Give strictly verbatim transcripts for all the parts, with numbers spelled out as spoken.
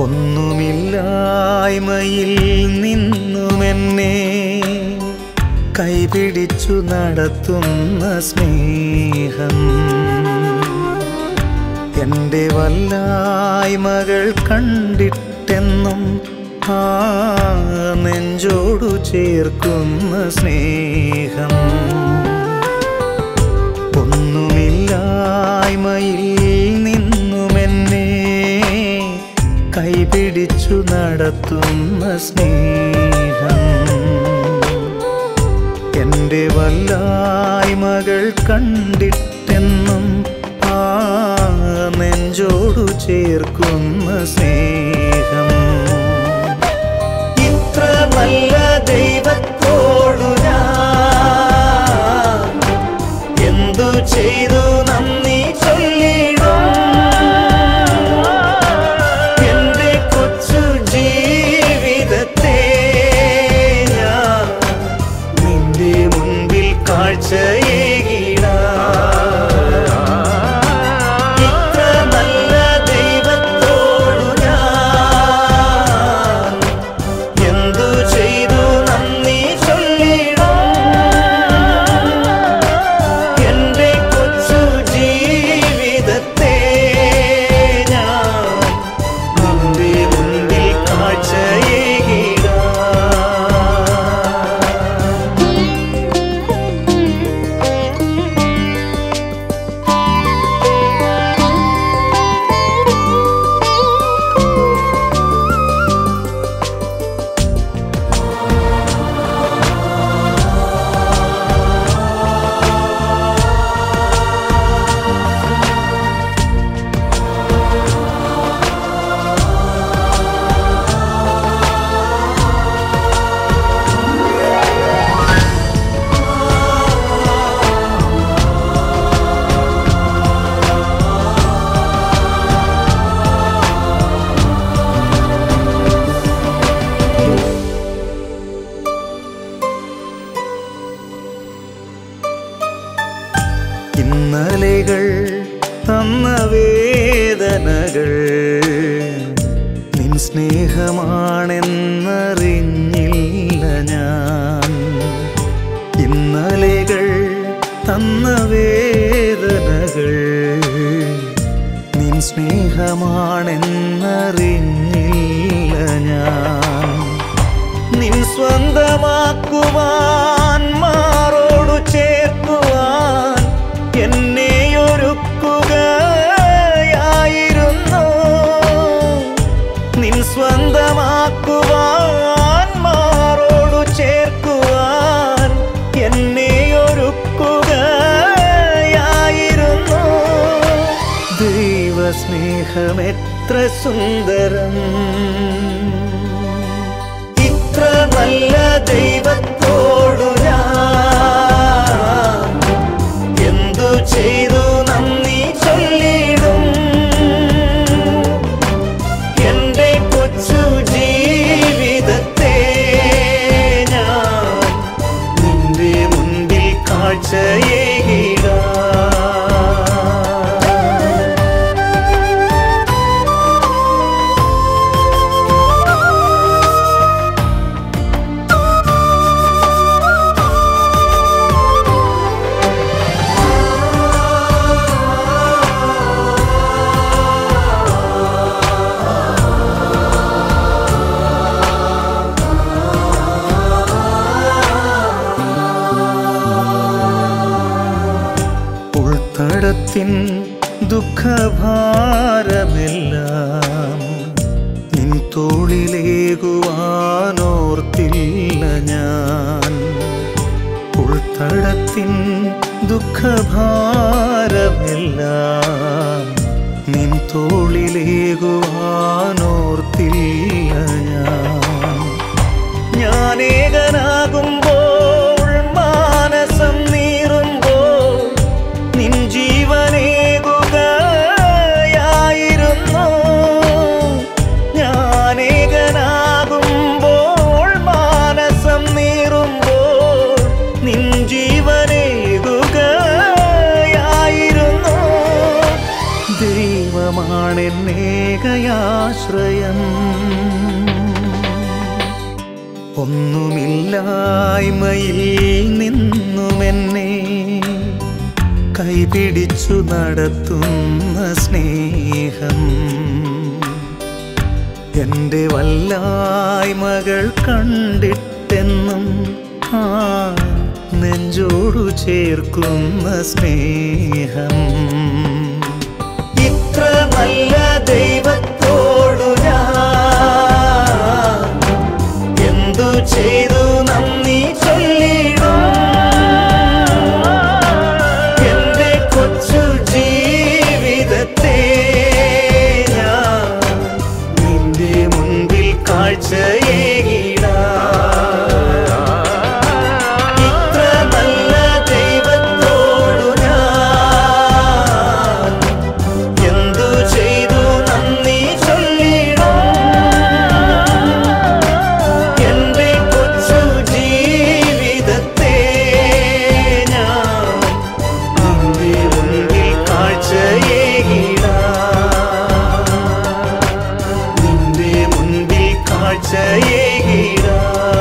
ഒന്നുമില്ലായ്മയിൽ നിന്നുമെന്നെ കൈപിടിച്ചു നടത്തുന്ന സ്നേഹം എൻ്റെ വല്ലായ്മകൾ കണ്ടിട്ടെന്നും ആ നെഞ്ചോടു ചേർക്കുന്ന സ്നേഹം ഒന്നുമില്ലായ്മയിൽ നിന്നുമെന്നെ കൈപിടിച്ചു നടത്തുന്ന സ്നേഹം എൻ്റെ വല്ലായ്മകൾ കണ്ടിട്ടെന്നും ആ നെഞ്ചോടു ചേർക്കുന്ന സ്നേഹം ഇത്ര നല്ല ദൈവത്തോടു ഞാൻ എന്തു ചെയ്തു നന്ദി ചൊല്ലിടും എൻ്റെ കൊച്ചു ജീവിതത്തെ ഞാൻ നിന്റെ മുൻപിൽ കാഴ്ചയേകിടാം ഇന്നലെകൾ തന്ന വേദനകൾ നിൻ സ്നേഹമാണെന്നറിഞ്ഞില്ല ഞാൻ ഇന്നലെകൾ തന്ന വേദനകൾ നിൻ സ്നേഹമാണെന്നറിഞ്ഞില്ല ഞാൻ നിൻ സ്വന്തമാക്കുവാൻ മാറോടു ചേർക്കുവാൻ എന്നെയൊരുക്കുകയായിരുന്നു നിൻ സ്വന്തമാക്കുവാൻ മാറോടു ചേർക്കുവാൻ എന്നെയൊരുക്കുകയായിരുന്നു ദൈവസ്നേഹമെത്ര സുന്ദരം ഇത്ര നല്ല ദൈവത്തോടു ഞാൻ എന്തു ചെയ്തു നന്ദി ചൊല്ലിടും എൻ്റെ കൊച്ചു ജീവിതത്തെ ഞാൻ നിന്റെ മുൻപിൽ കാഴ്ചയേകിടാം ഉൾത്തടത്തിൻ ദുഃഖഭാരമെല്ലാം നിൻ തോളിലേകുവാനോർത്തില്ല ഞാൻ ഉൾത്തടത്തിൻ ദുഃഖഭാരമെല്ലാം നിൻ തോളിലേകുവാനോർത്തില്ല ഞാൻ ഞാനേകനാകുമ്പോൾ മാനസം നീറുമ്പോൾ നിൻ ജീവനേകുകയായിരുന്നു ഞാനേകനാകുമ്പോൾ മാനസം നീറുമ്പോൾ നിൻ ജീവനേകുകയായിരുന്നു ദൈവമാണെന്നെ ഏകയാശ്രയം. ഒന്നുമില്ലായ്മയിൽ നിന്നുമെന്നെ കൈപിടിച്ചു നടത്തുന്ന സ്നേഹം. എൻ്റെ വല്ലായ്മകൾ കണ്ടിട്ടെന്നും ആ നെഞ്ചോടു ചേർക്കുന്ന സ്നേഹം. ഇത്ര നല്ല ദൈവത്തോടു ഞാൻ എന്തു ചെയ്തു നന്ദി ചൊല്ലിടും. എൻ്റെ കൊച്ചു ജീവിതത്തെ ഞാൻ നിന്റെ മുൻപിൽ കാഴ്ചയേകിടാം. ഇത്ര നല്ല ദൈവത്തോടു ഞാൻ എന്തു ചെയ്തു നന്ദി ചൊല്ലിടും. എൻ്റെ കൊച്ചു ജീവിതത്തെ ഞാൻ നിന്റെ മുൻപിൽ കാഴ്ചയേകിടാം. നിന്റെ മുൻപിൽ കാഴ്ചയേകിടാം.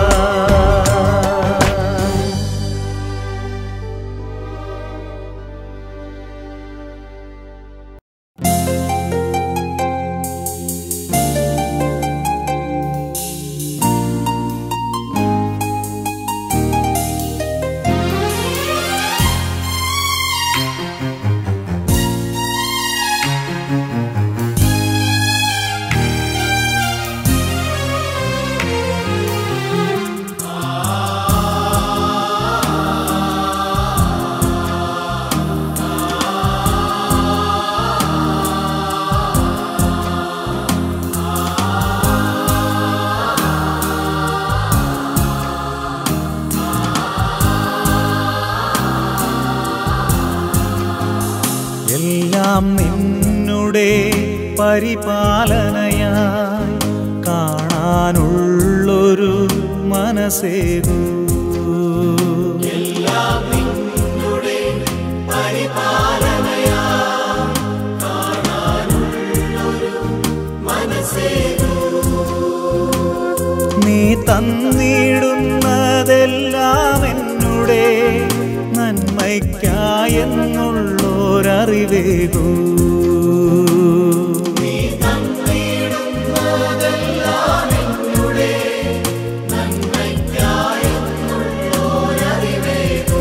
എല്ലാം നിന്നുടെ പരിപാലനയായി കാണാനുള്ളൊരു മനസ്സേകൂ. എല്ലാം നിന്നുടെ പരിപാലനയായി കാണാനുള്ളൊരു മനസ്സേകൂ. നീ തന്നിടുന്നതെല്ലാം എന്നുടെ നന്മയ്ക്കായെന്നുള്ളൊരറിവേകൂ. നീ തന്നിടുന്നതെല്ലാം എന്നുടെ നന്മയ്ക്കായെന്നുള്ളൊരറിവേകൂ.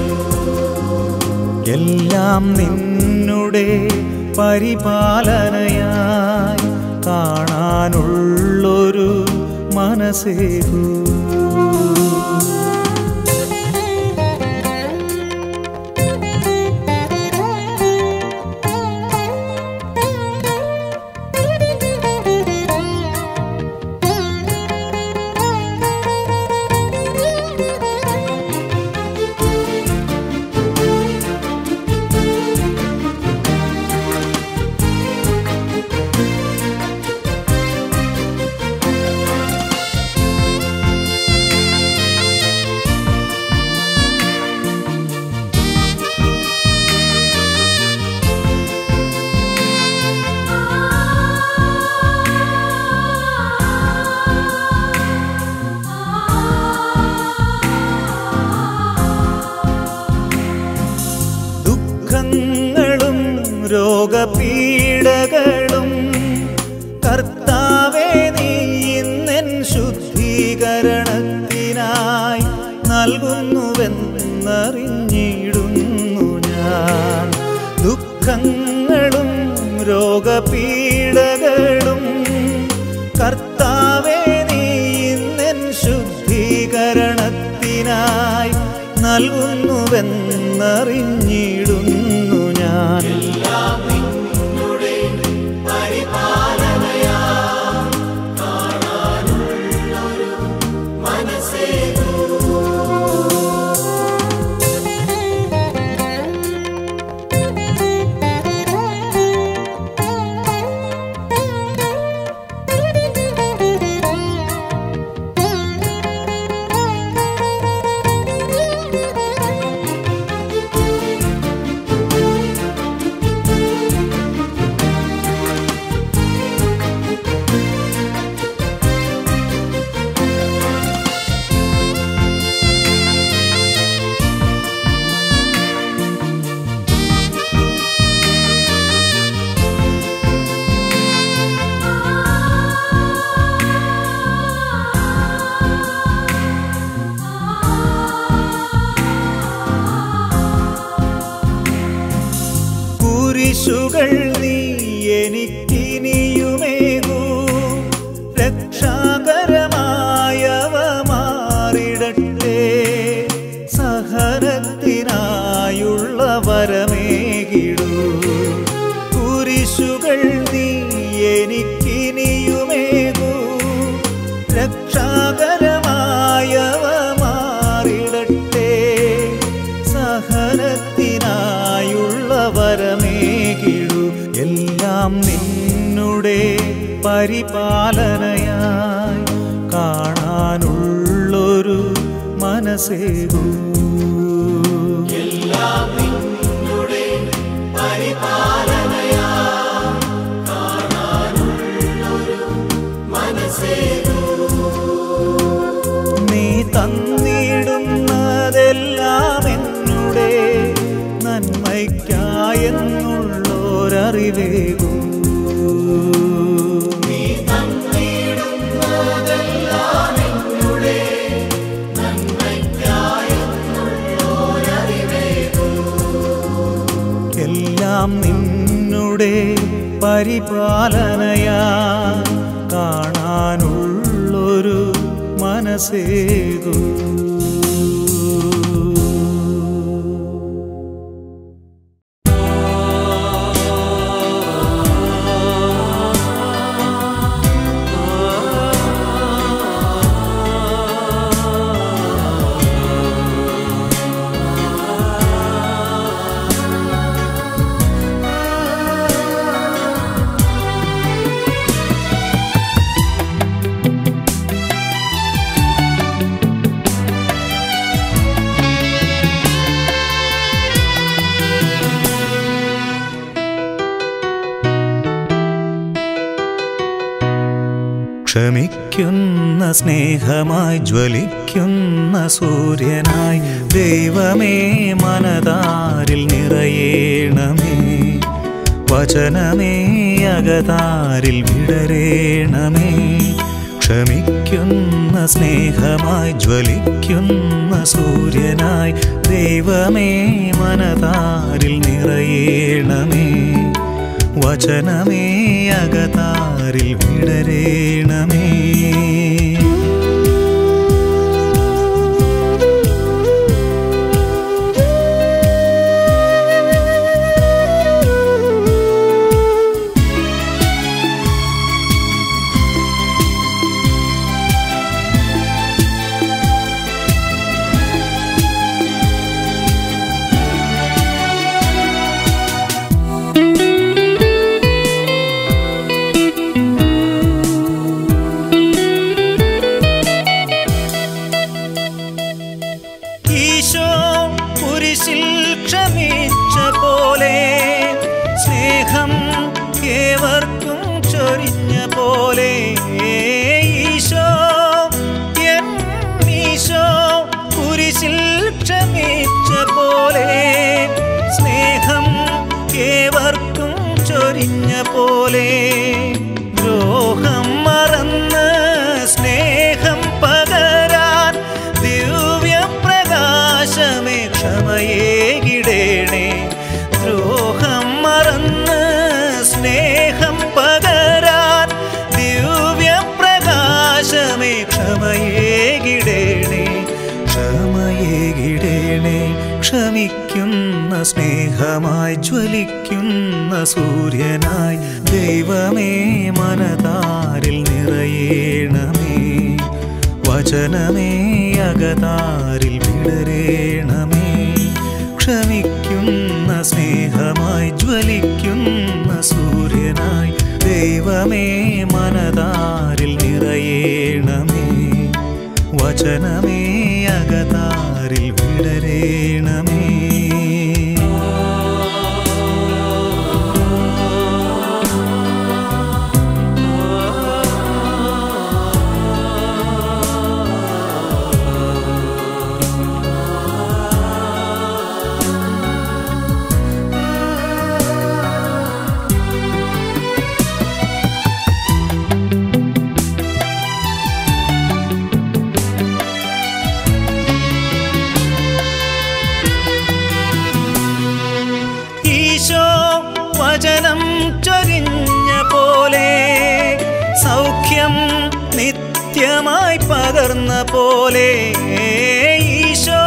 എല്ലാം നിന്നുടെ പരിപാലനയായി കാണാനുള്ളൊരു മനസ്സേകൂ. ദുഃഖങ്ങളും രോഗപീഡകളും കർത്താവേ നീ ഇന്നെൻ ശുദ്ധീകരണത്തിനായി നൽകുന്നുവെന്നറിഞ്ഞിടുന്നു ഞാൻ. ദുഃഖങ്ങളും രോഗപീഡകളും കർത്താവേ നീ ഇന്നെൻ ശുദ്ധീകരണത്തിനായി നൽകുന്നുവെന്നറിഞ്ഞിടുന്നു ഞാൻ. എല്ലാം നിന്നുടെ പരിപാലനയായി കാണാനുള്ളൊരു മനസ്സേകൂ. കുരിശുകൾ നീ എനിക്കിനിയുമേകൂ, രക്ഷാകരമായവ മാറിടട്ടെ. സഹനത്തിനായുള്ള വരമേകിടൂ, കുരിശുകൾ നീ എനിക്കിനിയുമേകൂ, രക്ഷാകരമായവ മാറിടട്ടെ. സഹനത്തിനായുള്ള വരമേകിടൂ, എല്ലാം നിന്നുടെ പരിപാലനയായി കാണാനുള്ളൊരു മനസ്സേകൂ. എല്ലാം നിന്നുടെ പരിപാലനയായി കാണാനുള്ളൊരു മനസ്സേകൂ. നീ തന്നിടുന്നതെല്ലാം എന്നുടെ നന്മയ്ക്കായെന്നുള്ളൊരറിവേകൂ. നീ തന്നിടുന്നതെല്ലാം എന്നുടെ നന്മയ്ക്കായെന്നുള്ളൊരറിവേകൂ. എല്ലാം നിന്നുടെ പരിപാലനയാ കാണാനുള്ളൊരു മനസ്സേകൂ. ക്ഷമിക്കുന്ന സ്നേഹമായി ജ്വലിക്കുന്ന സൂര്യനായി ദൈവമേ മനതാരിൽ നിറയേണമേ. വചനമേ അകതാരിൽ വിടരേണമേ. ക്ഷമിക്കുന്ന സ്നേഹമായി ജ്വലിക്കുന്ന സൂര്യനായി ദൈവമേ മനതാരിൽ നിറയേണമേ. വചനമേ അകതാരിൽ വിടരേണമേ. ഈശോ കുരിശിൽ ക്ഷമിച്ച പോലെ സ്നേഹം ഏവർക്കും ചൊരിഞ്ഞ പോലെ. ഈശോ എൻ ഈശോ കുരിശിൽ ക്ഷമിച്ച പോലെ സ്നേഹം ഏവർക്കും ചൊരിഞ്ഞ പോലെ. ദ്രോഹം മറന്ന് സ്നേഹം പകരാൻ ദിവ്യപ്രകാശമേ ക്ഷമയേകിടേണേ. ദ്രോഹം മറന്ന് സ്നേഹം പകരാൻ ദിവ്യപ്രകാശമേ ക്ഷമയേകിടേണേ. ക്ഷമയേകിടേണേ. ക്ഷമിക്കുന്ന സ്നേഹമായി ജ്വലിക്കുന്ന സൂര്യനായി ദൈവമേ മനതാരിൽ നിറയേണമേ. വചനമേ അകതാരിൽ വിടരേണമേ. ക്ഷമിക്കുന്ന സ്നേഹമായി ജ്വലിക്കുന്ന സൂര്യനായി ദൈവമേ മനതാരിൽ നിറയേണമേ. വചനമേ അകതാരിൽ വിടരേണമേ. നിത്യമായി പകർന്ന പോലെ ഈശോ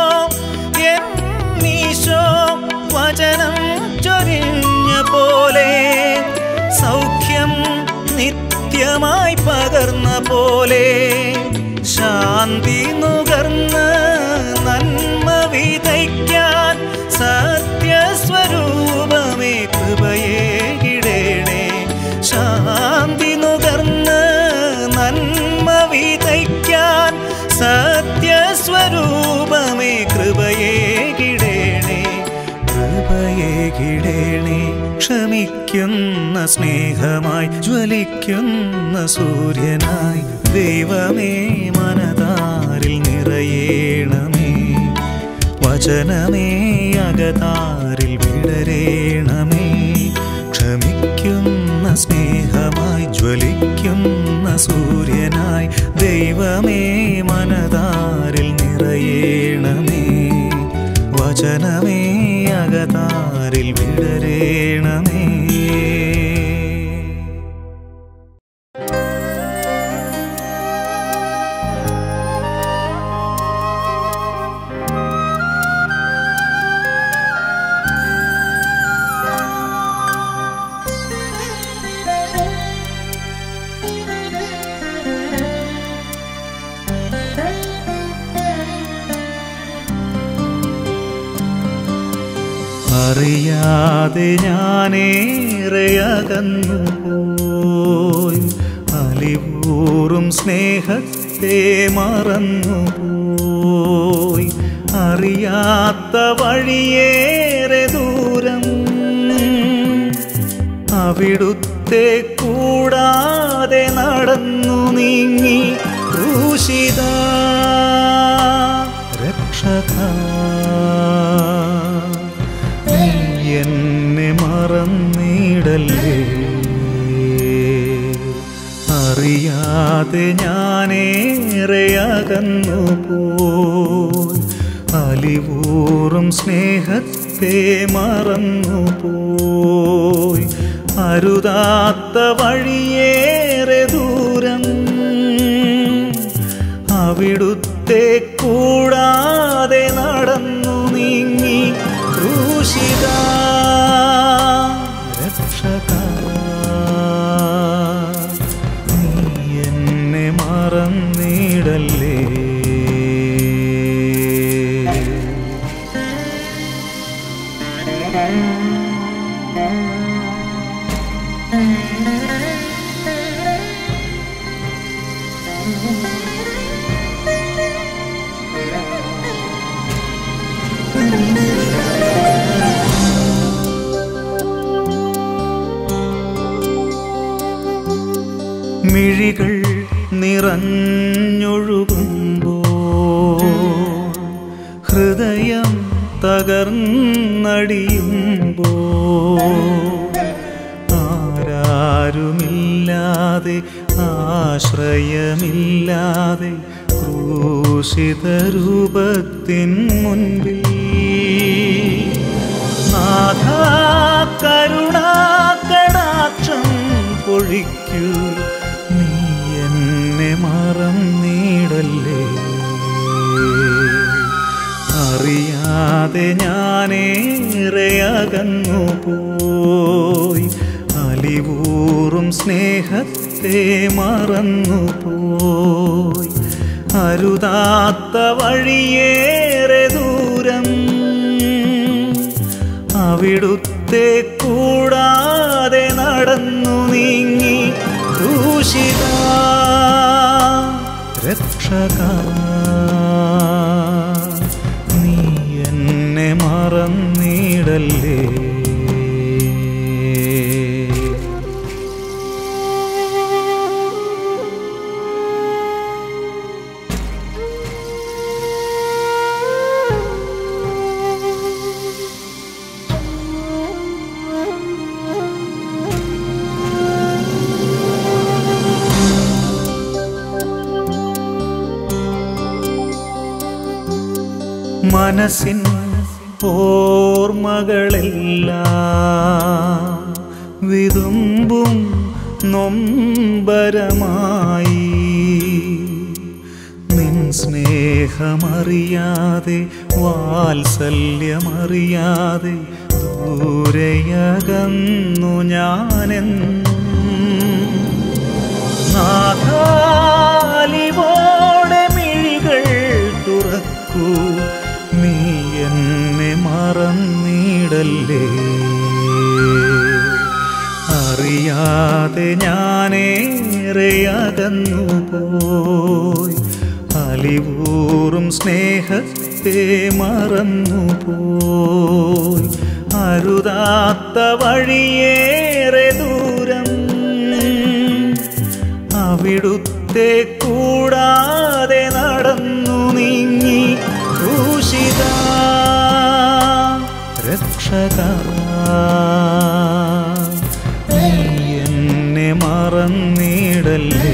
എന്നീശോ വചനം ചൊരിഞ്ഞ പോലെ സൗഖ്യം നിത്യമായി പകർന്ന പോലെ ശാന്തി നുകർന്ന് നന്മ വിതയ്ക്കാൻ സത്യസ്വരൂപമേ കൃപയേകിടേണേ ശാന്തി നുകർന്ന് നന്മ വിതയ്ക്കാൻ സത്യസ്വരൂപമേ കൃപയേകിടേണേ കൃപയേകിടേണേ ക്ഷമിക്കുന്ന സ്നേഹമായി ജ്വലിക്കുന്ന സൂര്യനായി ദൈവമേ മനതാരിൽ നിറയേണമേ വചനമേ അകതാരിൽ വിടരേണമേ ക്ഷമിക്കുന്ന സ്നേഹമായി ജ്വലിക്കുന്ന സൂര്യനായി ദൈവമേ മനതാരിൽ നിറയേണമേ വചനമേ അകതാരിൽ വിടരേണമേ അറിയാതെ ഞാനേറെ അകന്നു പോയി അലിവൂറും സ്നേഹത്തെ മറന്നുപോയി അറിയാത്ത വഴിയേറെ ദൂരം അവിടുത്തെ കൂടാതെ നടന്നു നീങ്ങി ക്രൂശിത രക്ഷക എന്നെ മറന്നിടല്ലേ അറിയാതെ ഞാനേറെ അകന്നു പോയി അലിവൂറും സ്നേഹത്തെ മറന്നുപോയി അരുതാത്ത വഴിയേറെ ദൂരം അവിടുത്തെ കൂടാതെ നടന്നു നീങ്ങി ക്രൂശിത രക്ഷക നീ എന്നെ മറന്നിടല്ലേ മിഴികൾ നിറഞ്ഞൊഴുകുമ്പോൾ ഹൃദയം തകർന്നടിയുമ്പോൾ ആരാരുമില്ലാതെ ആശ്രയമില്ലാതെ ക്രൂശിത രൂപത്തിൻ മുൻപിൽ നാഥാ കരുണാകടാക്ഷം പൊഴിക്കൂ നീ എന്നെ മറന്നിടല്ലേ അറിയാതെ ഞാനേറെ അകന്നു പോയി അലിവൂറും സ്നേഹത്തെ മറന്നുപോയി അരുതാത്ത വഴിയേറെ ദൂരം അവിടുത്തെ കൂടാതെ നടന്നു നീങ്ങി ക്രൂശിത രക്ഷക നീ എന്നെ മറന്നിടല്ലേ മനസ്സിൻ ഓർമ്മകളെല്ലാം വിതുമ്പും നൊമ്പരമായി സ്നേഹമറിയാതെ വാത്സല്യമറിയാതെ ദൂരയകന്നു ഞാനെന്നും നാഥാലിവോടെ മിഴികൾ തുറക്കൂ നീ എന്നെ മറന്നിടല്ലേ അറിയാതെ ഞാനേറെ അകന്നു പോയി അലിവൂറും സ്നേഹത്തെ മറന്നു പോയി അരുതാത്ത വഴിയേറെ ദൂരം അവിടുത്തെ കൂടാതെ നടന്നു നീങ്ങി ക്രൂശിതാ രക്ഷകാ നീ എന്നെ മറന്നിടല്ലേ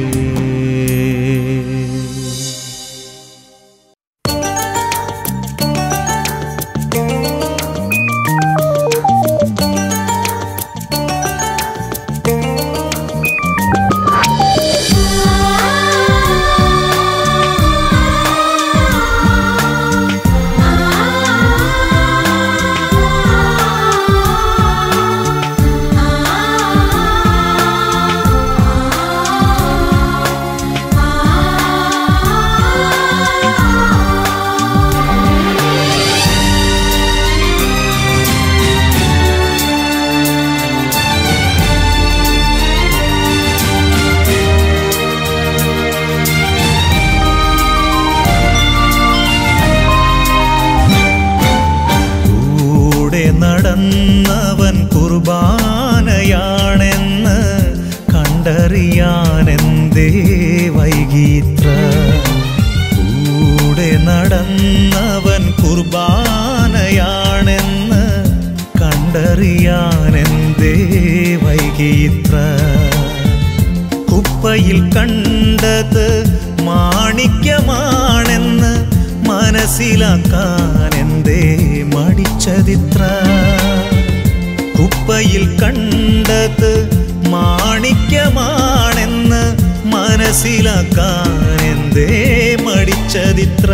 നടന്നവൻ കുർബാനയാണെന്ന് കണ്ടറിയാനെന്തേ വൈകിത്ര കൂടെ നടന്നവൻ കുർബാനയാണെന്ന് കണ്ടറിയാനെന്തേ വൈകിത്ര കുപ്പയിൽ കണ്ടത് മാണിക്യമാണെന്ന് മനസ്സിലാക്കാൻ എന്തേ മടിച്ചതിത്ര കുപ്പയിൽ കണ്ടത് മാണിക്യമാണെന്ന് മനസ്സിലാക്കാൻ എന്തേ മടിച്ചതിത്ര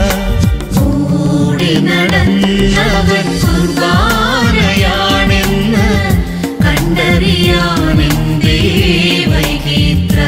കൂടെ നടന്നവൻ കുർബാനയാണെന്ന് കണ്ടറിയാനെന്തേ വൈകിത്ര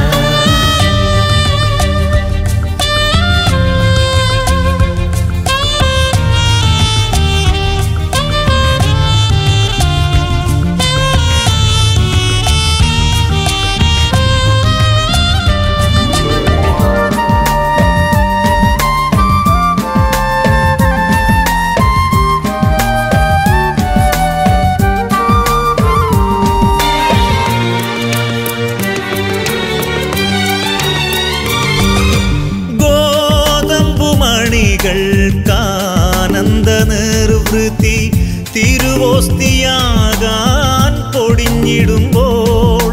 ാനന്ദ നിർവൃത്തി തിരുവോസ്തിയാകാൻ പൊടിഞ്ഞിടുമ്പോൾ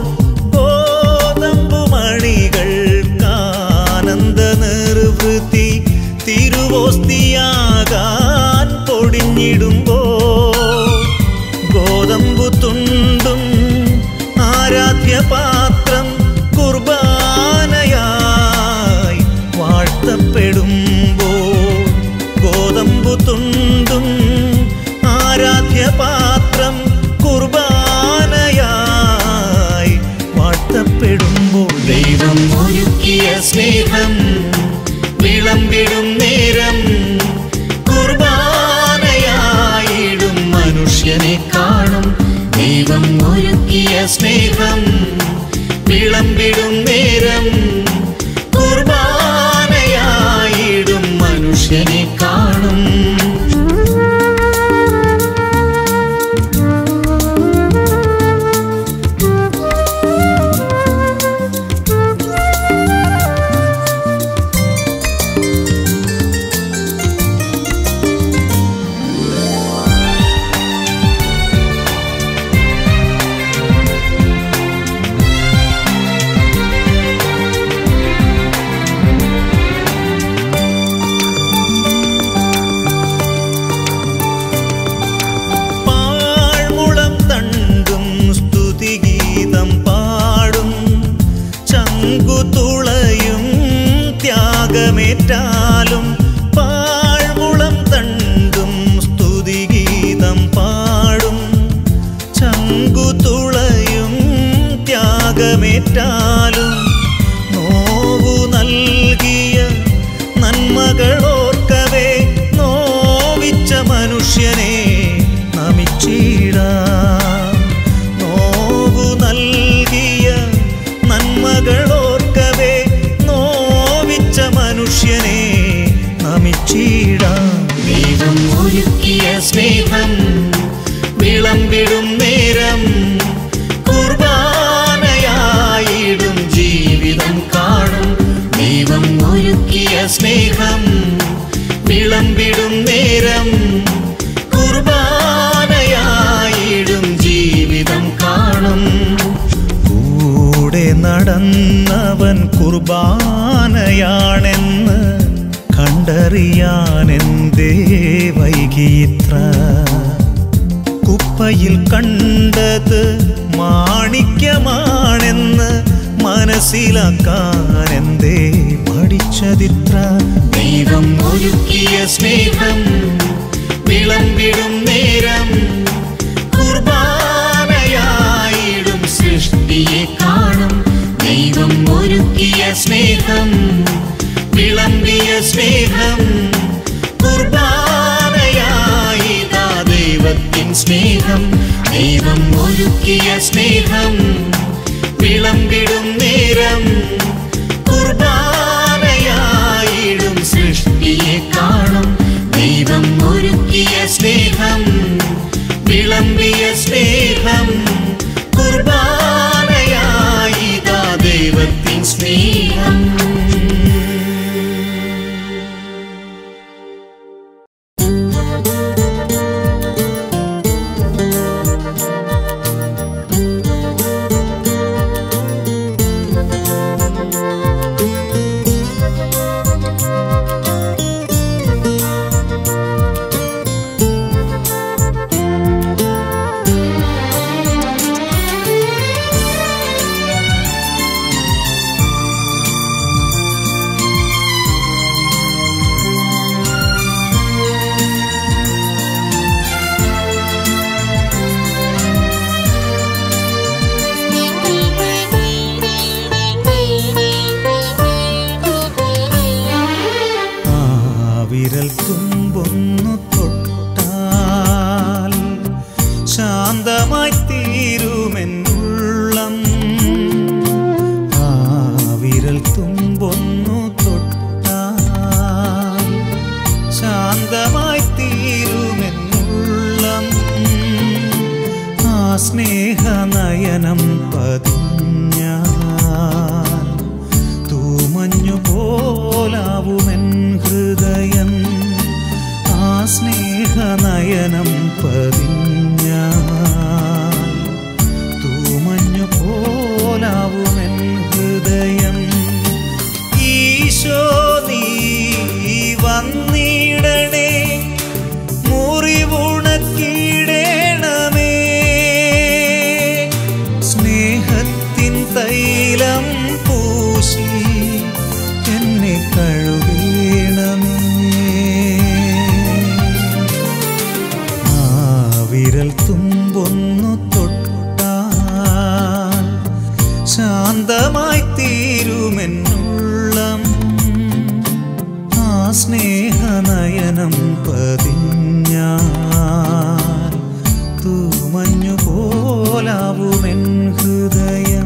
ഗോതമ്പുമണികൾക്കാനന്ദ നിർവൃത്തി തിരുവോസ്തിയാകാൻ പൊടിഞ്ഞിടുമ്പോൾ ഗോതമ്പു തുണ്ടും ആരാധ്യപാത്രം കുർബാനയായി വാഴ്ത്തപ്പെടുമ്പോൾ ഗോതമ്പു തുണ്ടും ആരാധ്യപാത്രം കുർബാനയായി വാഴ്ത്തപ്പെടുമ്പോൾ ദൈവം ഒരുക്കിയ സ്നേഹം വിളമ്പിടും നേരം കുർബാനയായിടും മനുഷ്യനെ കാണും ദൈവം ഒരുക്കിയ സ്നേഹം വിളമ്പിടും നേരം കുർബാനയായിടും മനുഷ്യനെ കാണും കളങ്കമേറ്റാലും നോവു നൽകിയ നന്മകളോർക്കവേ നോവിച്ച മനുഷ്യനെ നമിച്ചിടാം. നോവു നൽകിയ നന്മകളോർക്കവേ നോവിച്ച മനുഷ്യനെ നമിച്ചിടാം. ദൈവം ഒരുക്കിയ സ്നേഹം വിളമ്പിടും നേരം കുർബാനയായിടും ജീവിതം കാണും. ദൈവം ഒരുക്കിയ സ്നേഹം വിളമ്പിടും നേരം കുർബാനയായിടും ജീവിതം കാണും. കൂടെ നടന്നവൻ കുർബാനയാണെന്ന് കണ്ടറിയാനെന്തേ വൈകിയിത്ര? കുപ്പയിൽ കണ്ടത് മാണിക്യമാണെന്ന് മനസ്സിലാക്കാനെന്തേ പഠിച്ചതിത്ര? ദൈവം ഒരുക്കിയ സ്നേഹം വിളമ്പിടും നേരം കുർബാനയായിടും സൃഷ്ടിയെ കാണും. ദൈവം ഒരുക്കിയ സ്നേഹം വിളമ്പിയ സ്നേഹം കുർബാനയായിതാ ദൈവത്തിൻ സ്നേഹം. ദൈവം ഒരുക്കിയ സ്നേഹം വിളമ്പിടും നേരം കുർബാനയായിടും സൃഷ്ടിയെ കാണും. ദൈവം ഒരുക്കിയ സ്നേഹം വിളമ്പിയ സ്നേഹം കുർബാനയായിതാ ദൈവത്തിൻ സ്നേഹം. വിരൽ തുമ്പൊന്നു തൊട്ടാൽ ശാന്തമായി തീരുമെന്നുള്ളം. ആ വിരൽ തുമ്പൊന്നു തൊട്ടാൽ ശാന്തമായി തീരുമെന്നുള്ളം. ആ സ്നേഹനയനം പതിഞ്ഞാൽ തൂമഞ്ഞു പോലാവുമെൻ ഹൃദയം. ആ സ്നേഹനയനം പതിഞ്ഞാൽ തൂമഞ്ഞു പോലാവുമെൻ ഹൃദയം. ഈശോ നീ വന്നിടണേ, മുറിവുണക്കിടണമേ, സ്നേഹത്തിൻ തൈലം പൂശി എന്നെ കഴുകണമേ. ആ വിരൽ തുമ്പൊന്നു തൊട്ടാൽ ശാന്തമായി തീരുമെന്നുള്ളം. ആ സ്നേഹനയനം പതിഞ്ഞാൽ തൂമഞ്ഞു പോലാവുമെൻ ഹൃദയം.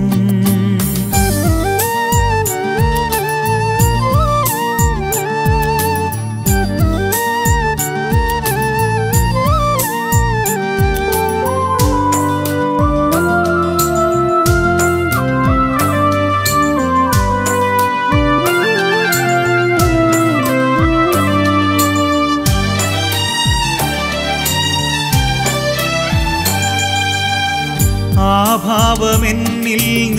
ആ ഭാവമെന്നിൽ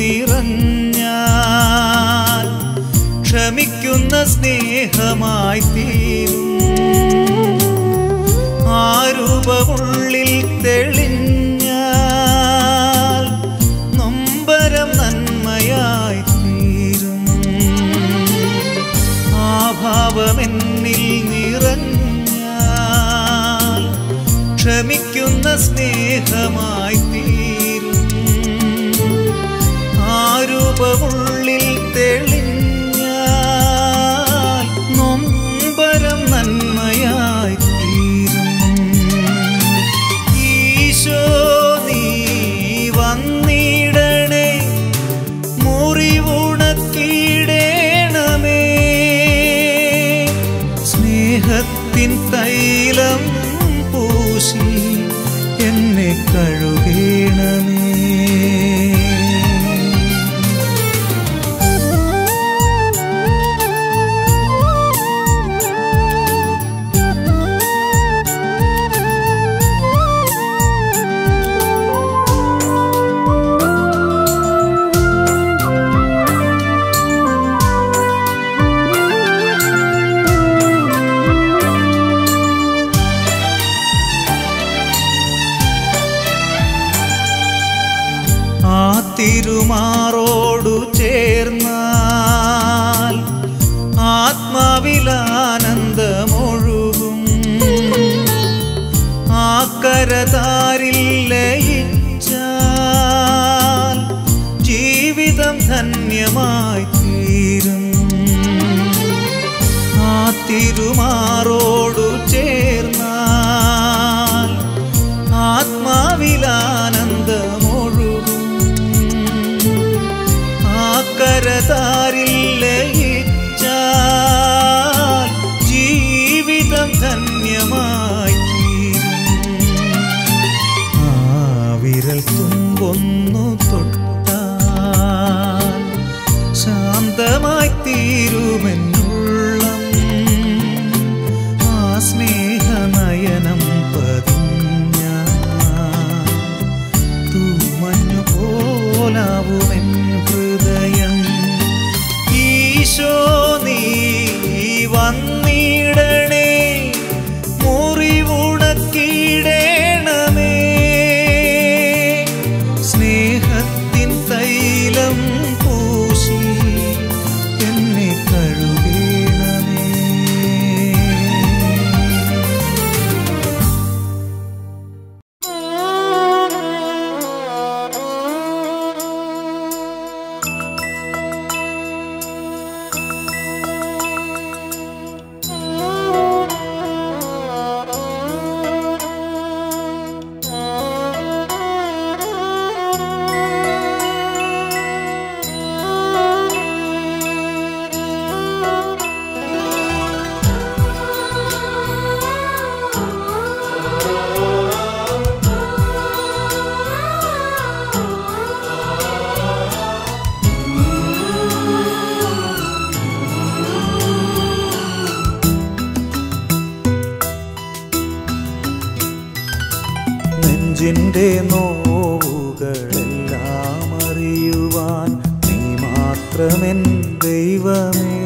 നിറഞ്ഞാൽ ക്ഷമിക്കുന്ന സ്നേഹമായി തീരും. ആ രൂപമുള്ളിൽ തെളിഞ്ഞാൽ നൊമ്പരം നന്മയായി തീരും. ആ ഭാവമെന്നിൽ നിറഞ്ഞാൽ ക്ഷമിക്കുന്ന സ്നേഹമായി തീരും. ആ സ്വരൂപമുള്ളിൽ തെളിഞ്ഞാൽ നൊമ്പരം നന്മയായി തീരും. ഈശോ നീ വന്നിടണേ, മുറിവുണക്കിടേണമേ, സ്നേഹത്തിൻ തൈലം പൂശി എന്നെ കഴുകേണമേ. തിരുമാറോടു ചേർന്നാൽ ആത്മാവിലാനന്ദമൊഴുകും. ആ കരതാരിൽ ലയിച്ചാൽ ജീവിതം ധന്യമായി തീരും. ആ തിരുമാറോടു ചേർന്നാൽ ആത്മാവിലാനന്ദമൊഴുകും. കരതാരിൽ ലയിച്ചാൽ ജീവിതം ധന്യമായി തീരും. ആ വിരൽ തുമ്പൊന്നു തൊട്ടാൽ ശാന്തമായി തീരുമെന്നുള്ളം. ആ സ്നേഹനയനം പതിഞ്ഞ തൂമഞ്ഞു പോലാവുമെൻ ഹൃദയം. ഈശോ നീ വന്നിടണേ, മുറിവുണക്കിടേണമേ, സ്നേഹത്തിൻ തൈലം പൂശി എന്നെ കഴുകേണമേ. നെഞ്ചിൻ്റെ നോവുകളെല്ലാം അറിയുവാൻ നീ മാത്രമെൻ ദൈവമേ.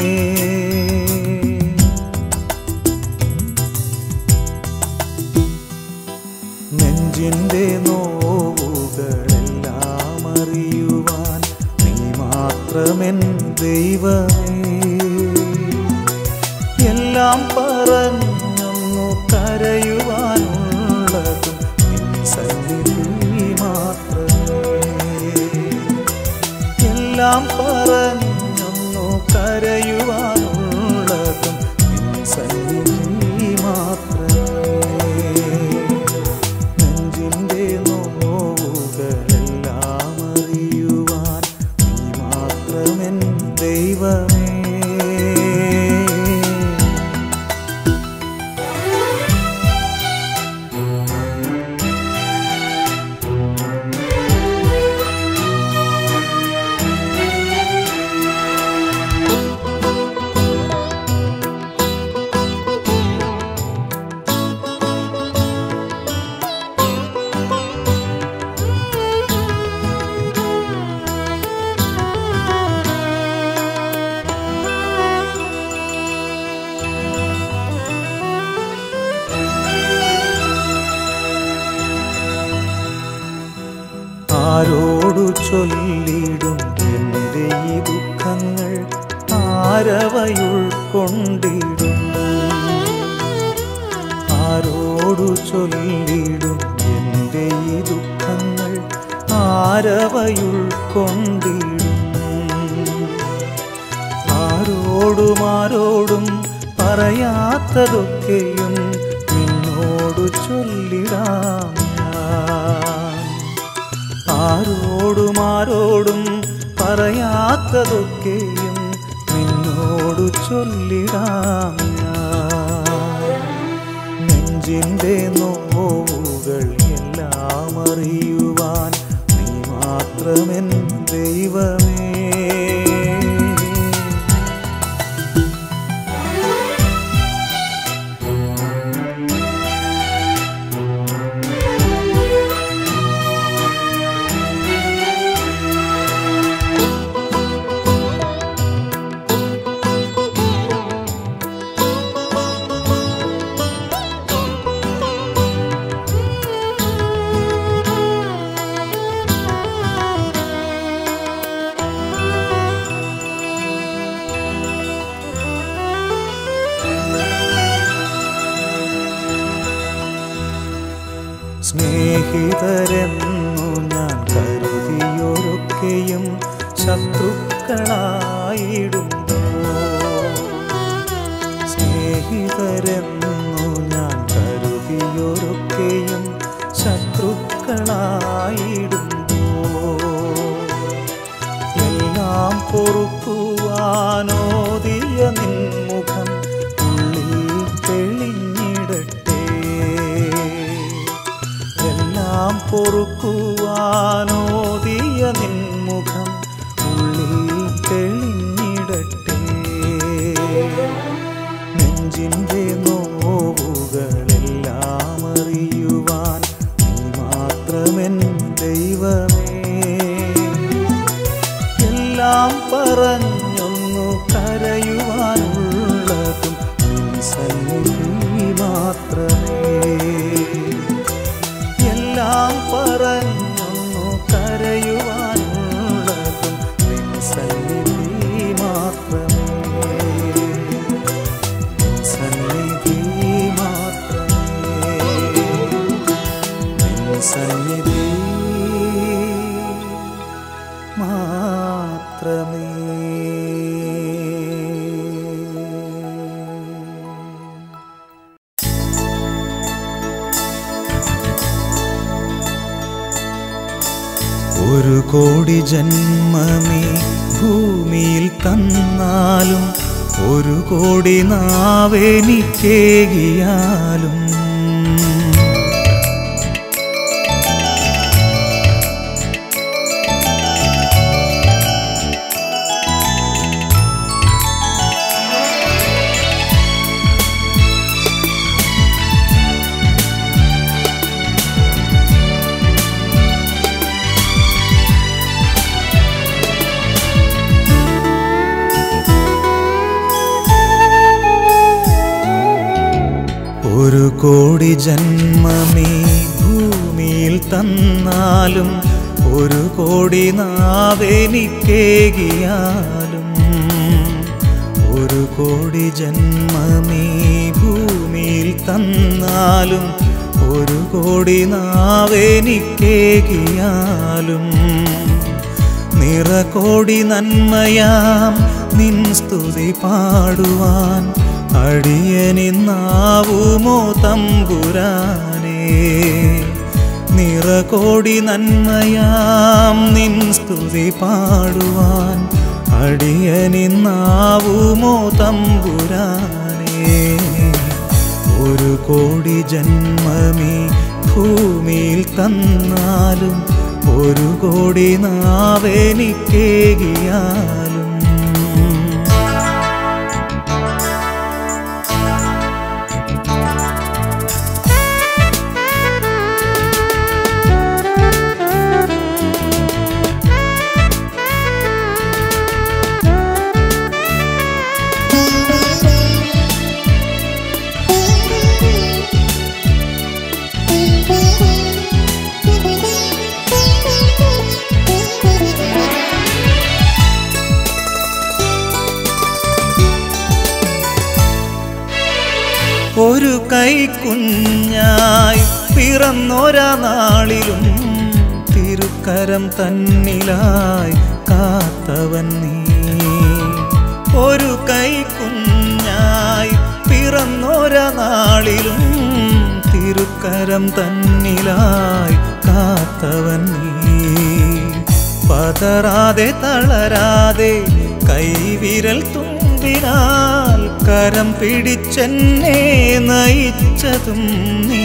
നെഞ്ചിൻ്റെ നോവുകളെല്ലാം അറിയുവാൻ നീ മാത്രമെൻ ദൈവമേ. എല്ലാം പറഞ്ഞൊന്നു കരയുവാനുള്ളതും നിൻ സന്നിധി മാത്രമേ. എല്ലാം പറഞ്ഞൊന്നു കരയുവാനുള്ളതും നിൻ സന്നിധി മാത്രമേ. നെഞ്ചിൻ്റെ നോവുകളെല്ലാം അറിയുവാൻ നീ മാത്രമെൻ ദൈവമേ. ആരോടു ചൊല്ലിടും എൻ്റെ ഈ ദുഃഖങ്ങൾ, ആരവയുൾക്കൊണ്ടിടും. ആരോടു ചൊല്ലിടും എൻ്റെ ഈ ദുഃഖങ്ങൾ, ആരവയുൾക്കൊണ്ടിടും. ആരോടുമാരോടും പറയാത്തതൊക്കെയും നിന്നോടു ചൊല്ലിടാം ഞാൻ. ആരോടുമാരോടും പറയാത്തതൊക്കെയും നിന്നോടു ചൊല്ലിടാം ഞാൻ. നെഞ്ചിൻ്റെ നോവുകൾ എല്ലാം അറിയുവാൻ നീ മാത്രമെൻ ദൈവമേ. സ്നേഹിതരെന്നു ഞാൻ കരുതിയൊരൊക്കെയും ശത്രുക്കളായിടുന്നു. സ്നേഹിതരെന്നു ഞാൻ കരുതിയൊരൊക്കെയും ശത്രുക്കളായിടുന്നു. എല്ലാം പൊറുക്കുവാനോദിയ നിൻമുഖം ഉള്ളിൽ തെളിഞ്ഞിടട്ടെ. എല്ലാം പൊറുക്കുവാനോദിയ നിൻമുഖം ഉള്ളിൽ തെളിഞ്ഞിടട്ടെ. നെഞ്ചിൻ്റെ നോവുകളെല്ലാം അറിയുവാൻ നീ മാത്രമെൻ ദൈവമേ. എല്ലാം പറഞ്ഞൊന്നു കരയുവാനുള്ളതും നിൻ സന്നിധി മാത്രമേ. എല്ലാം പറഞ്ഞൊന്നു കരയുവാനുള്ളതും നിൻ സന്നിധി മാത്രമേ. നിൻ സന്നിധി മാത്രമേ. നിൻ സന്നിധി മാത്രമേ. ഒരു കോടി ജന്മമേ ഭൂമിയിൽ തന്നാലും ഒരു കോടി നാവെനിക്കേകിയാലും ഒരു കോടി ജന്മമേ ഭൂമിയിൽ തന്നാലും ഒരു കോടി നാവെനിക്കേകിയാലും ഒരു കോടി ജന്മമേ ഭൂമിയിൽ തന്നാലും ഒരു കോടി നാവെനിക്കേകിയാലും നിറകോടി നന്മയാം നിൻ സ്തുതി പാടുവാൻ അടിയനിന്നാവുമോ തമ്പുരാനേ. നിറകോടി നന്മയാം നിൻ സ്തുതി പാടുവാൻ അടിയനിന്നാവുമോ തമ്പുരാനേ. ഒരു കോടി ജന്മമേ ഭൂമിയിൽ തന്നാലും ഒരു കോടി നാവെനിക്കേകിയാലും ഒരു കൈക്കുഞ്ഞായി പിറന്നൊരാ നാളിലും തിരുക്കരം തന്നിലായി കാത്തവൻ നീ. ഒരു കൈക്കുഞ്ഞായി പിറന്നൊര നാളിലും തിരുക്കരം തന്നിലായി കാത്തവൻ നീ. പതറാതെ തളരാതെ കൈവിരൽ തുമ്പിനാൽ കരം പിടിച്ചെന്നെ നയിച്ചതും നീ.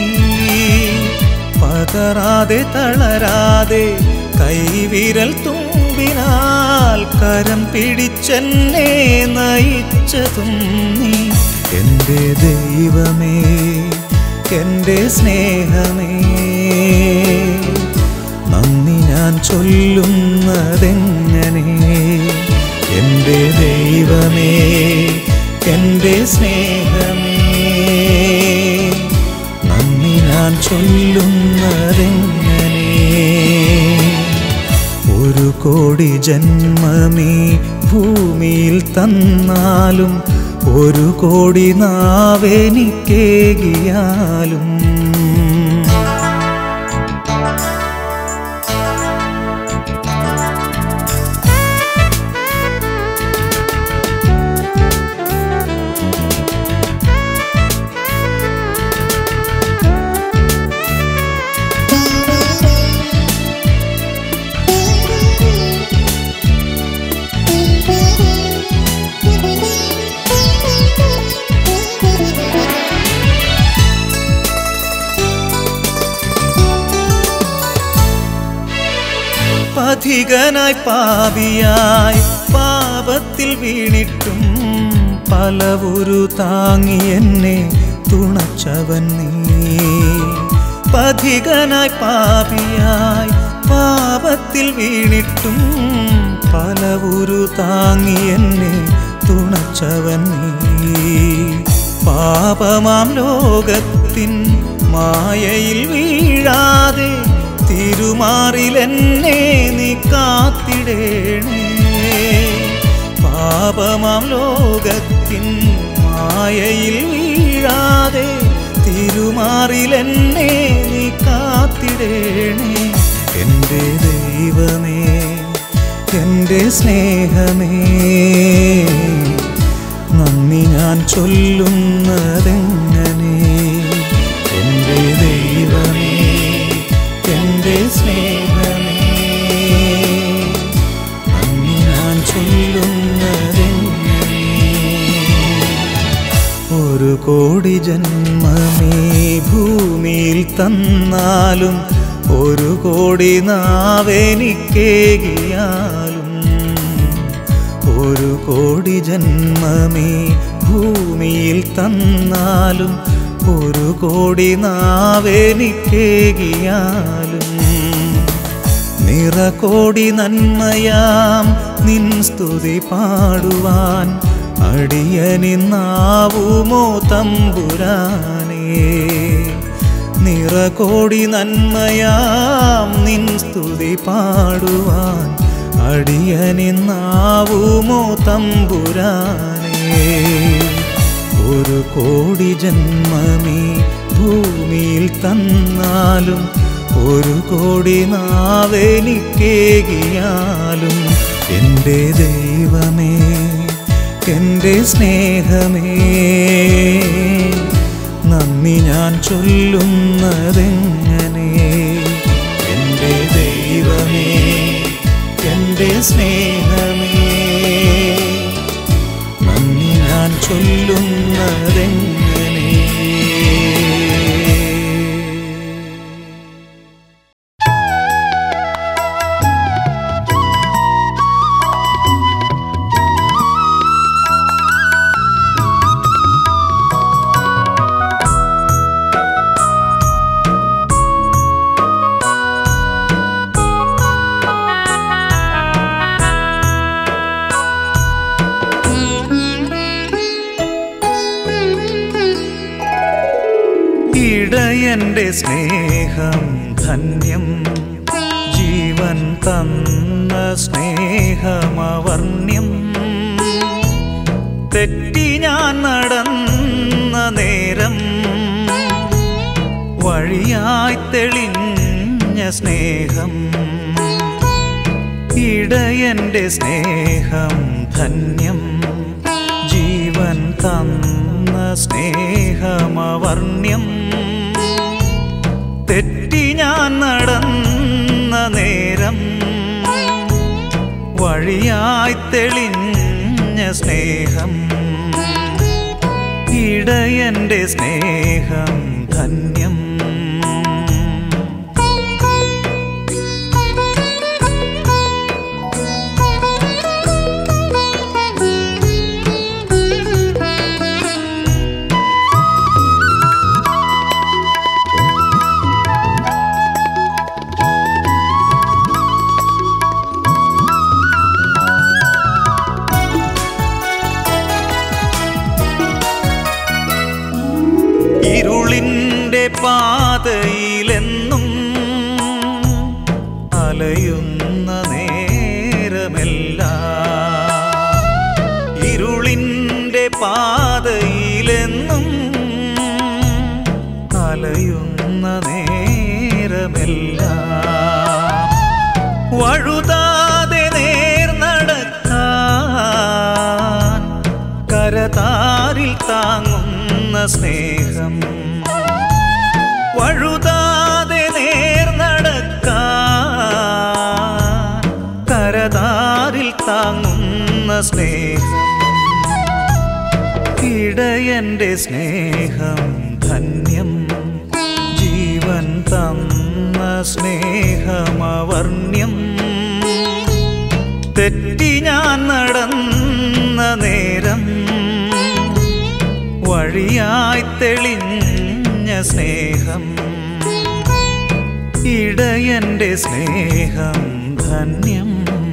പതറാതെ തളരാതെ കൈവിരൽ തുമ്പിനാൽ കരം പിടിച്ചെന്നെ നയിച്ചതും നീ. എൻ്റെ ദൈവമേ, എൻ്റെ സ്നേഹമേ, നന്ദി ഞാൻ ചൊല്ലുന്നതെങ്ങനെ. എൻ്റെ ദൈവമേ, എൻ്റെ സ്നേഹമേ, നന്ദി ഞാൻ ചൊല്ലുന്നതെങ്ങനെ. ഒരു കോടി ജന്മമീ ഭൂമിയിൽ തന്നാലും ഒരു കോടി നാവെനിക്കേകിയാലും പഥികനായി പാപിയായി പാപത്തിൽ വീണിട്ടും പലവുരു താങ്ങി എന്നെ തുണച്ചവൻ നീ. പഥികനായി പാപിയായി പാപത്തിൽ വീണിട്ടും പലവുരു താങ്ങി എന്നെ തുണച്ചവൻ നീ. പാപമാം ലോകത്തിൻ മായയിൽ വീഴാതെ തിരുമാറിലെന്നെ നീ കാത്തിടേണേ. പാപമാം ലോകത്തിൻ മായയിൽ വീഴാതെ തിരുമാറിലെന്നെ നീ കാത്തിടേണേ. എൻ്റെ ദൈവമേ, എൻ്റെ സ്നേഹമേ, നന്ദി ഞാൻ ചൊല്ലുന്നതെങ്ങനെ. എൻ്റെ ദൈവമേ, എൻ്റെ സ്നേഹമേ, നന്ദി ഞാൻ ചൊല്ലുന്നതെങ്ങനെ. ഒരു കോടി ജന്മമേ ഭൂമിയിൽ തന്നാലും ഒരു കോടി നാവെനിക്കേകിയാലും ഒരു കോടി ജന്മമേ ഭൂമിയിൽ തന്നാലും ഒരു കോടി നാവെനിക്കേകിയാലും നിറകോടി നന്മയാം നിൻ സ്തുതി പാടുവാൻ അടിയനിന്നാവുമോ തമ്പുരാനേ. നിറകോടി നന്മയാം നിൻ സ്തുതി പാടുവാൻ അടിയനിന്നാവുമോ തമ്പുരാനേ. ഒരു കോടി ജന്മമീ ഭൂമിയിൽ തന്നാലും ഒരു കോടി നാവെനിക്കേകിയാലും എൻ്റെ ദൈവമേ, എൻ്റെ സ്നേഹമേ, നന്ദി ഞാൻ ചൊല്ലുന്നതെങ്ങനെ. എൻ്റെ ദൈവമേ, എൻ്റെ സ്നേഹമേ, നന്ദി ഞാൻ ചൊല്ലുന്നതെങ്ങനെ. ഇടയന്റെ സ്നേഹം ധന്യം, ജീവൻ തന്ന സ്നേഹമവർണ്യം. തെറ്റി ഞാൻ നടന്ന നേരം വഴിയായി തെളിഞ്ഞ സ്നേഹം. ഇടയന്റെ സ്നേഹം ധന്യം, തന്ന സ്നേഹമവർണ്യം. തെറ്റി ഞാൻ നടന്ന നേരം വഴിയായി തെളിഞ്ഞ സ്നേഹം. ഇടയന്റെ സ്നേഹം ധന്യം. ഇരുളിൻ്റെ പാതയിലെന്നും അലയുന്ന നേരമെല്ലാം, ഇരുളിൻ്റെ പാതയിലെന്നും അലയുന്ന നേരമെല്ലാം, വഴുതാതെ നേർ നടക്കാൻ കരതാരിൽ താങ്ങുന്ന സ്നേഹം. വഴുതാതെ നേർ നടക്കാൻ കരതാരിൽ താങ്ങുന്ന സ്നേഹം. ഇടയന്റെ സ്നേഹം ധന്യം. ജീവൻ തന്ന സ്നേഹമവർണ്യം. തെറ്റി ഞാൻ നടന്ന നേരം വഴിയായി തെളിഞ്ഞ സ്നേഹം. ഇടയന്റെ സ്നേഹം ധന്യം.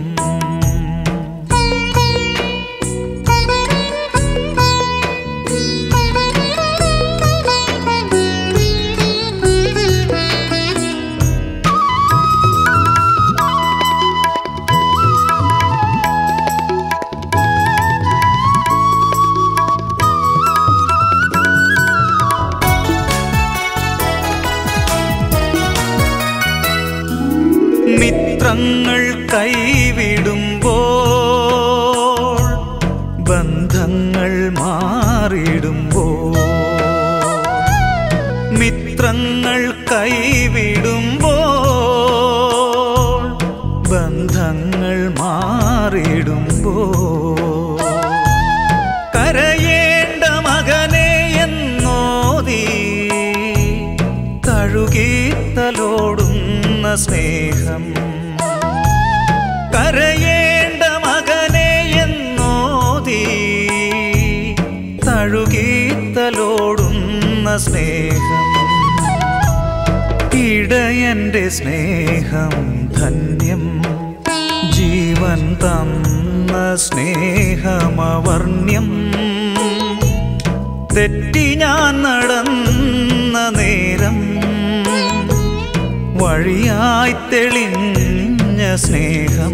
മിത്രങ്ങൾ കൈവിടുമ്പോൾ, ബന്ധങ്ങൾ മാറിടുമ്പോൾ, മിത്രങ്ങൾ കൈവിടുമ്പോൾ, ബന്ധങ്ങൾ മാറിടുമ്പോൾ, കരയേണ്ട മകനെ എന്നോതി തഴുകിത്തലോടുന്ന സ്നേഹം. കരയേണ്ട മകനെ എന്നോതി തഴുകിത്തലോടുന്ന സ്നേഹം. ഇടയന്റെ സ്നേഹം ധന്യം. ജീവൻ തന്ന സ്നേഹമവർണ്യം. തെറ്റി ഞാൻ നടന്ന നേരം വഴിയായി തെളിഞ്ഞ സ്നേഹം.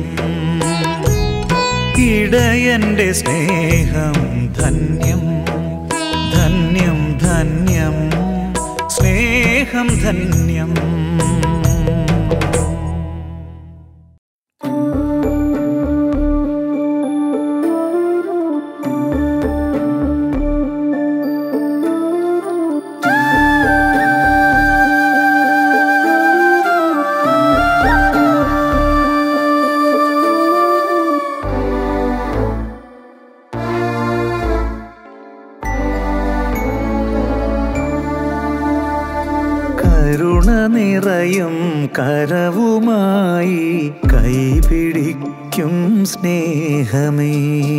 ഇടയന്റെ സ്നേഹം ധന്യം. ധന്യം ധന്യം സ്നേഹം ധന്യം. കരുണ നിറയും കരവുമായി കൈപിടിക്കും സ്നേഹമേ.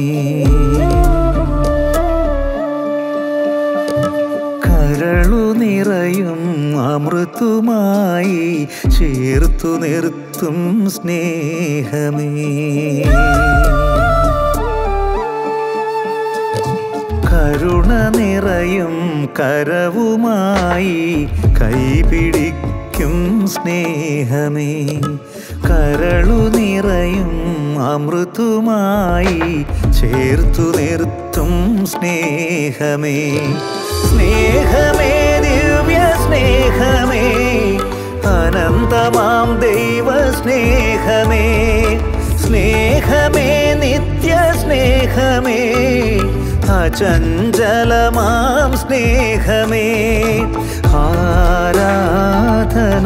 കരളു നിറയും അമൃതുമായി ചേർത്തു നിർത്തും സ്നേഹമേ. കരുണ നിറയും കരവുമായി കൈപിടിക്കും സ്നേഹമേ. കരളു നിറയും അമൃതുമായി ചേർത്തു നിർത്തും സ്നേഹമേ. സ്നേഹമേ ദിവ്യ സ്നേഹമേ, അനന്തമാം ദൈവ സ്നേഹമേ. സ്നേഹമേ നിത്യ സ്നേഹമേ, അചഞ്ചലമാം സ്നേഹമേ ആരാധന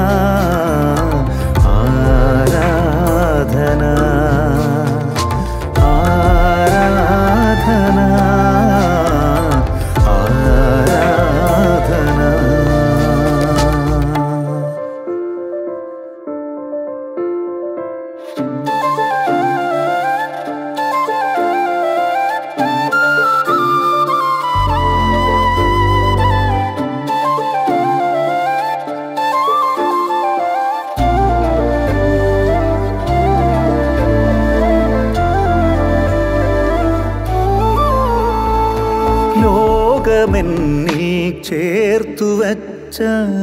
ആരാധന ആരാധന ആരാധന. ലോകമെന്നിൽ ചേർത്തുവച്ച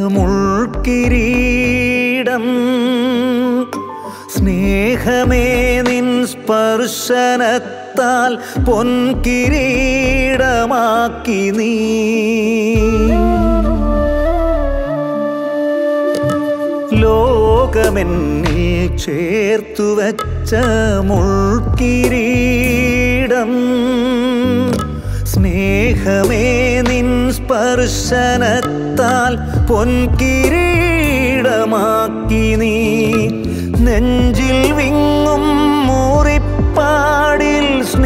മുൾക്കിരീടം സ്നേഹമേ നിൻ സ്പർശനത്താൽ പൊൻകിരീടമാക്കി നീ. ലോകമെന്നിൽ ചേർത്തുവച്ച മുൾക്കിരീടം സ്നേഹമേ നിൻ സ്പർശനത്താൽ പൊൻകിരീടമാക്കി നീ. നെഞ്ചിൽ വിങ്ങും മുറിപ്പാടിൽ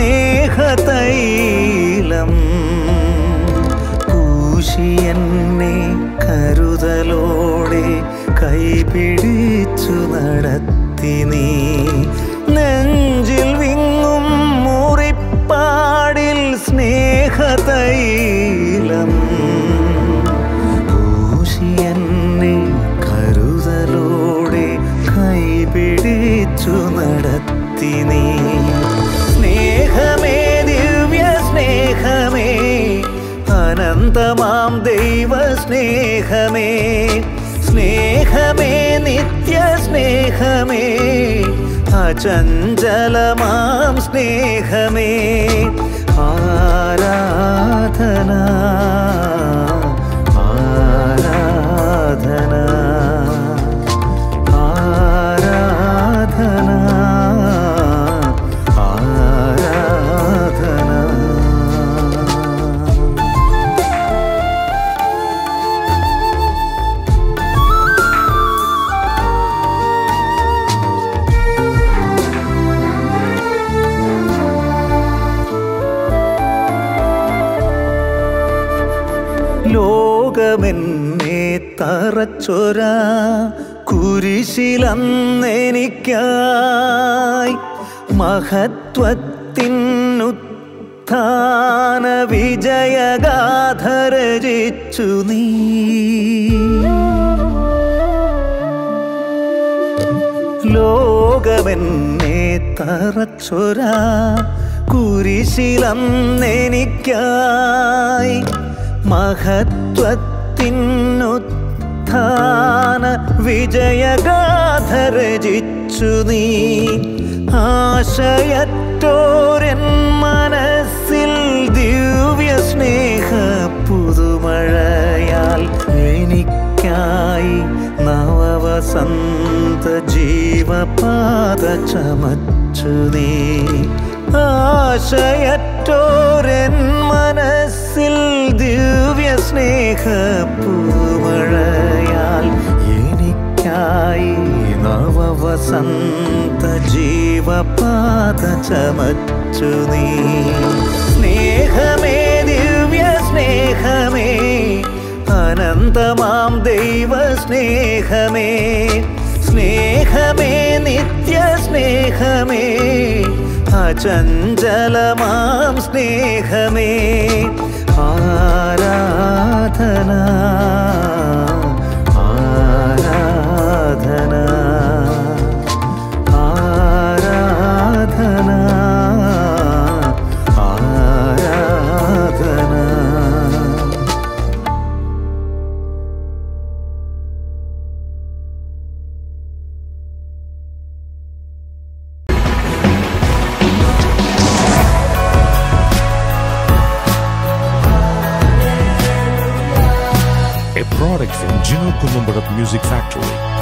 സ്നേഹതൈലം പൂശിയെന്നെ കരുതലോടെ കൈപിടിച്ചു നടത്തി നീ. നെഞ്ചിൽ വിങ്ങും മുറിപ്പാടിൽ സ്നേഹതൈലം പൂശിയെന്നെ കരുതലോടെ കൈപിടിച്ചു നടത്തി നീ. സ്നേഹമേ ദിവ്യ സ്നേഹമേ അനന്തമാം ദൈവ സ്നേഹമേ സ്നേഹമേ നിത്യ സ്നേഹമേ അചഞ്ചലമാം സ്നേഹമേ ആരാധന ആരാധന ആരാധന ആരാധന. ലോകമെന്നെ തറച്ചൊര കുരിശിലന്നെനിക്കായി മഹത്വത്തിനുത്ഥാന വിജയഗാഥ രചിച്ചു നീ. ലോകമെന്നെ തറച്ചൊര കുരിശിലന്നെനിക്കായി മഹത്വത്തിനുത്ഥാന വിജയഗാഥ രചിച്ചു നീ. ആശയറ്റോരൻ മനസ്സിൽ ദിവ്യ സ്നേഹ പുതുമഴയാൽ എനിക്കായി നവവസന്ത ജീവപാത ചമച്ചു നീ. ആശയറ്റോരൻ മനസ്സിൽ ദിവ്യ സ്നേഹ പുതുമഴയാൽ എനിക്കായി നവവസന്ത ജീവപാത ചമച്ചു നീ. സ്നേഹമേ ദിവ്യ സ്നേഹമേ അനന്തമാം ദൈവ സ്നേഹമേ സ്നേഹമേ നിത്യ സ്നേഹമേ അചഞ്ചലമാം സ്നേഹമേ ആരാധന ആരാധന ആരാധന ആരാധന. A product from Gino Columbarat Music Factory.